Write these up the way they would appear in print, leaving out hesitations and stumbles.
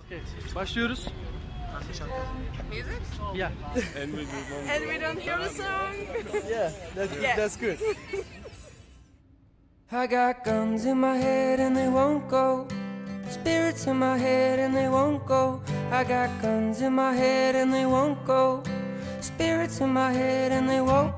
Okay, başlıyoruz. Music? Yeah. And we don't hear the song? Yeah, that's good. I got guns in my head and they won't go. Spirits in my head and they won't go. I got guns in my head and they won't go. Spirits in my head and they won't.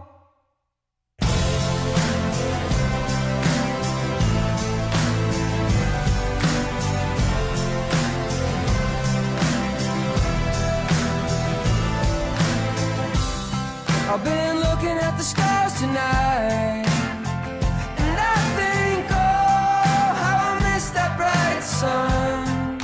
I've been looking at the stars tonight, and I think, oh, how I miss that bright sun.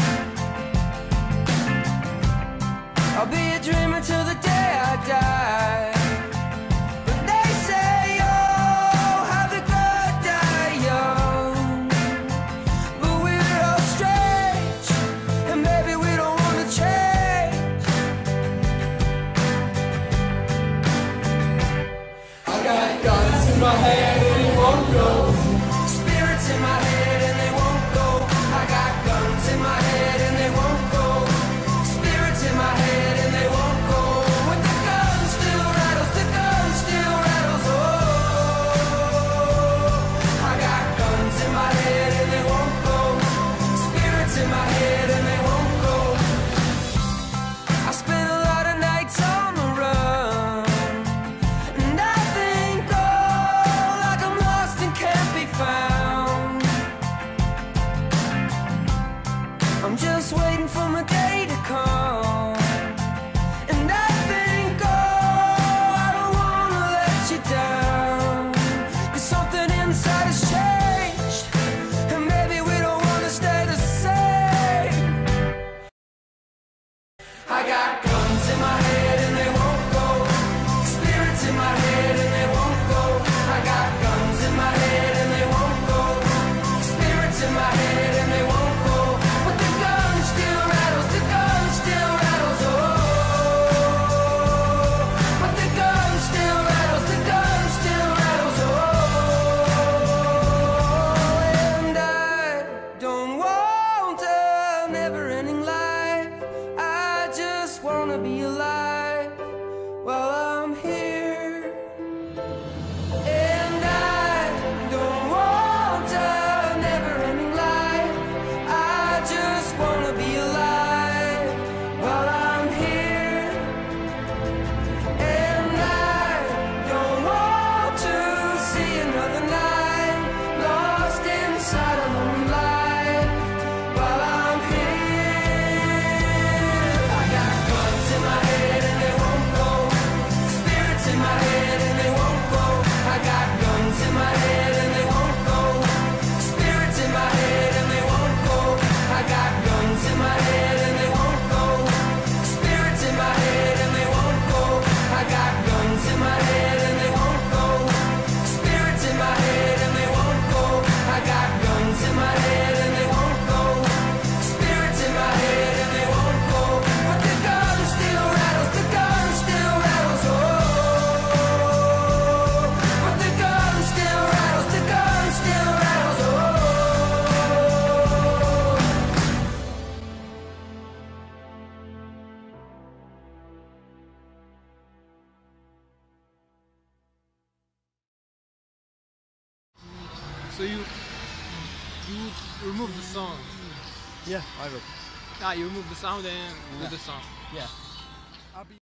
I'll be a dreamer till the day I die. But they say, oh, how the good die young. But we're all strange, and maybe we don't want to change. I got guns in my head and they won't go. Spirits in my head and they won't go. I got guns in my head and they won't go. Spirits in my head and they won't go. When the gun still rattles, the gun still rattles. Oh, I got guns in my head and they won't go. Spirits in my head and they won't go. I spent a lot of nights on the run, and I think, oh, like I'm lost and can't be found. I'm just waiting for my day to come, and I think, oh, I don't wanna let you down. 'Cause something inside has changed, and maybe we don't wanna stay the same. I got guns in my head and they won't go. Spirits in my head and they won't go. I got guns in my head and they won't go. Spirits in my head and they won't go. But the gun still rattles, the gun still rattles. Oh, but the gun still rattles, the gun still rattles. Oh, and I don't want a never-ending life. I just wanna be alive while I'm here. And I don't want a never-ending life. I just wanna be alive while I'm here. And I don't want to see another night lost inside a lonely life while I'm here. I got guns in my head and they won't go. Spirits in my head and they won't go. I got guns in my head and they won't go. Spirits in my head and they won't go. I got guns in my head and they won't go. Spirits in my head and they won't go. I got guns in my head and they won't go. Spirits in my head and they won't go. I got guns in my head and they won't go. Spirits in my head and they won't go. But the gun still rattles, the gun still rattles. Oh, but the gun still rattles, the gun still rattles. Oh. So you remove the song. Yeah, I will. You remove the sound and do the song. Yeah.